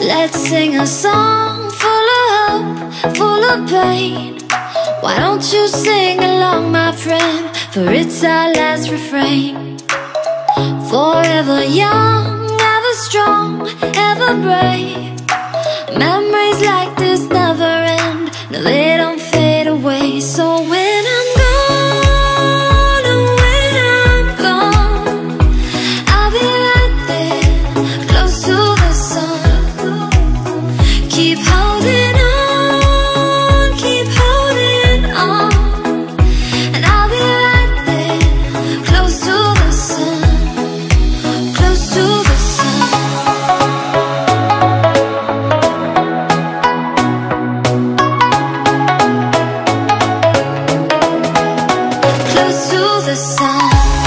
Let's sing a song full of hope, full of pain. Why don't you sing along, my friend? For it's our last refrain. Forever young, ever strong, ever brave. Memories like this never end. No, they don't fade away. So when I'm gone, oh, when I'm gone, I'll be right there, close to the sun. Keep holding on, keep holding on, and I'll be right there, close to the sun, close to the sun. Close to the sun.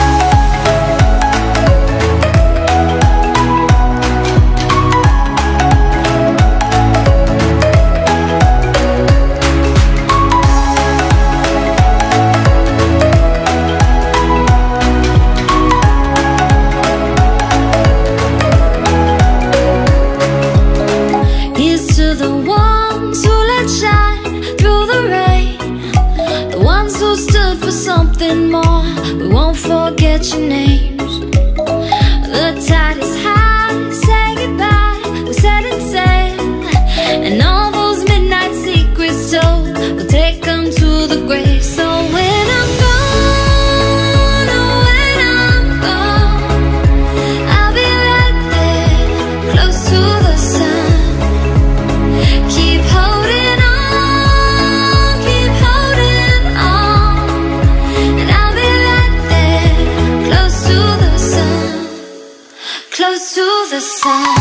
Here's to the ones who let shine through the rain, the ones who stood for something more. We won't forget your names. The tide is high, say goodbye, we're setting sail, and all those midnight secrets told, we'll take them to the grave. So when I'm gone, oh, when I'm gone, I'll be right there, close to the sun. Keep holding on, keep holding on, and I'll be right there, close to the sun, close to the sun.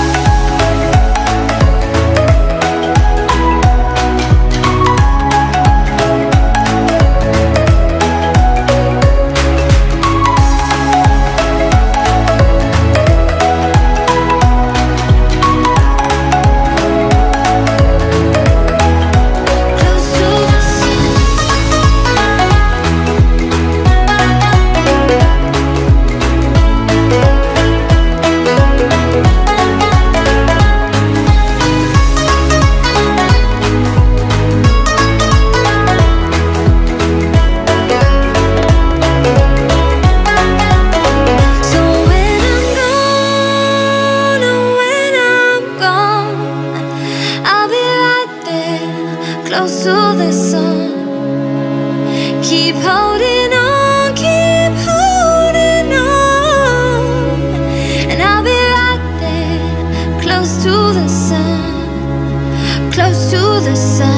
So when I'm gone, oh, when I'm gone, I'll be right there, close to the sun. Keep holding on, keep holding on, and I'll be right there, close to the sun, close to the sun.